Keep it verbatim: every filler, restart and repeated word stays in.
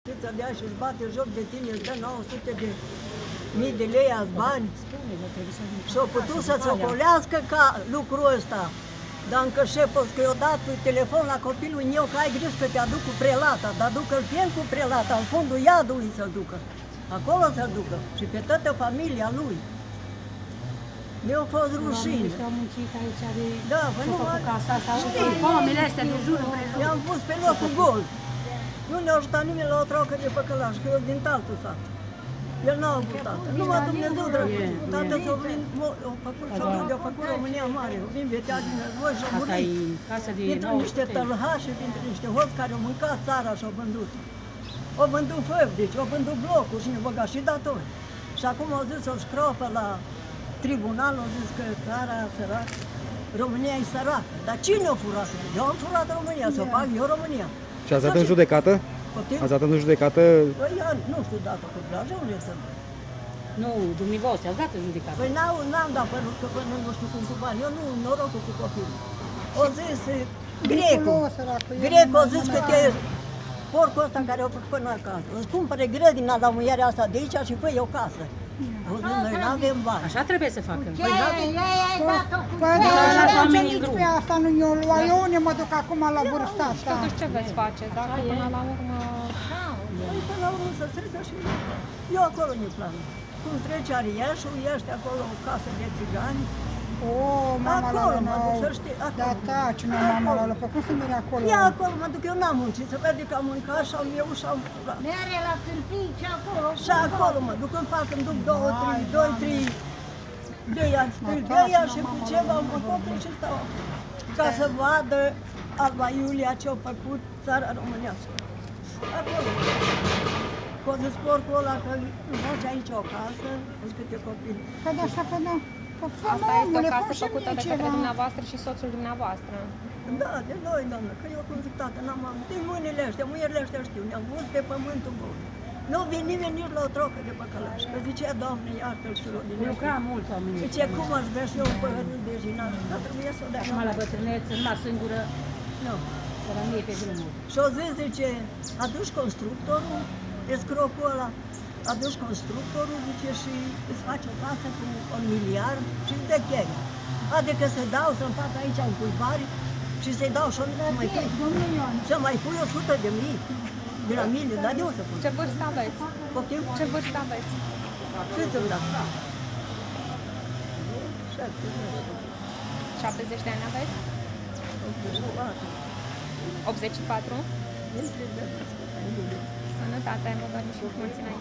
justiția de aia și își bate joc de tine, îți dă nouă sute de mii de lei azi bani. Și au putut să-ți ocolească ca lucrul ăsta. Dar încă șeful că i-a dat telefon la copilul meu că ai grijă că te aduc cu prelata, dar ducă-l pe el cu prelata, în fundul iadului să-l ducă. Acolo să-l ducă și pe toată familia lui. Mi-a fost rușine. Au muncit aici de... Da, păi nu făcut casa asta, știi, pomile astea de jur împrejur. i-am pus pe locul gol. Nu ne-a ajutat nimeni la o troacă de păcălaș, că eu din altul sat. El n-a avut tată. Numai Dumnezeu drăguț. Tată s-a venit, a făcut, s-a făcut România mare. Vin veteați din război și au murit. Dintre niște tălhași, dintre niște hoți care au mâncat țara și au vândut. Au vândut făbdici, au vândut blocuri și ne băga și datori. Și acum au zis să scropă la tribunal, au zis că țara săracă, România e săracă. Dar cine a furat? Eu am furat România, să o fac eu România. Și ați dat în judecată? Poftim? Ați dat în judecată? Păi, nu știu data cu plajă, unde să... Nu, dumneavoastră, ați dat în judecată. Păi n-am dat până, că până nu știu cum cu bani. Eu nu, norocul cu copilul. O zis Grecu, Grecu a zis că te porcul ăsta care a făcut până acasă. Îți cumpere grădina la muierea asta de aici și fă-i o casă. O zis, noi n-avem bani. Așa trebuie să facă. Păi n-avem... Păi da, așa ce nici pe asta nu i-o lua. Eu unde mă duc acum la vârsta asta? Totuși ce veți face dacă până la urmă... Păi până la urmă să trecă și eu acolo nu-i plan. Cum trece Ariașul, ești acolo o casă de țigani. O, mama la Acolo la mă duc, să știi, acolo. Da, taci, nu, mama la la, pe cum să mergi acolo? Ia acolo mă duc, eu n-am muncit, să vede că am mâncat și am eu și am furat. Mere la câmpii și acolo. Și acolo mă duc, îmi fac, îmi duc două, trei, doi, trei, de ea, de ea și cu ceva mă copri și stau. Ca să vadă Alba Iulia ce-a făcut țara românească. Acolo. Că zis porcul ăla că nu faci aici o casă, îți câte copii. Păi da, așa, păi da. Asta este o casă făcută de către dumneavoastră și soțul dumneavoastră. Da, de noi, doamnă, că eu cum zic, tată, n-am am, din mâinile ăștia, muierile ăștia știu, ne-am pus pe pământul bun. Nu vine nimeni nici la o trocă de păcălaș, că zicea, Doamne, iartă-l și rodine. Lucra mult oamenii. Zice, cum aș vrea și eu un păhărul de jinar, dar trebuie să o dea. Acum la bătrânețe, numai singură, Nu. să rămâie pe drumul. Și o zi zice, aduci constructorul, escropul ăla, aduci constructorul, zice, și îți face o casă cu un miliard și îți dă cheie. Adică să dau, să-mi fac aici un cuibari și să-i dau și o mai pui, să mai pui o sută de mii, de la mii, dar de unde să pun? Ce vârstă aveți? Poftim? Ce vârstă aveți? Cât îmi dau? șaptezeci de ani aveți? optzeci și patru? Sănătate, mă doar și mulți înainte.